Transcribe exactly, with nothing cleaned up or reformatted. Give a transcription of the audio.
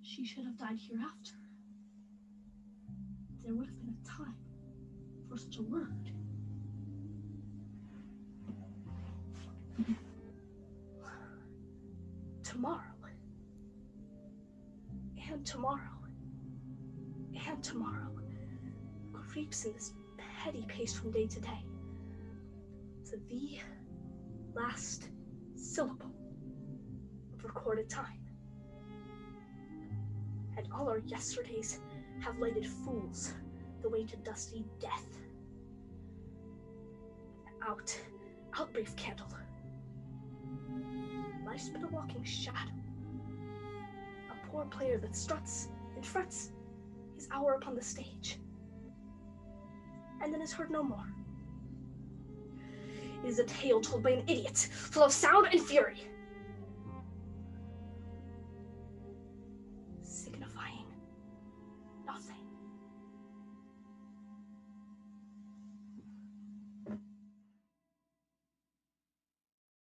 she should have died hereafter. There would have been a time for such a word. Tomorrow. And tomorrow. And tomorrow creeps in this petty pace from day to day. To the last syllable of recorded time. And all our yesterdays have lighted fools the way to dusty death. Out, out, brief candle. Life's been a walking shadow. A poor player that struts and frets his hour upon the stage, and then is heard no more. It is a tale told by an idiot, full of sound and fury, signifying nothing.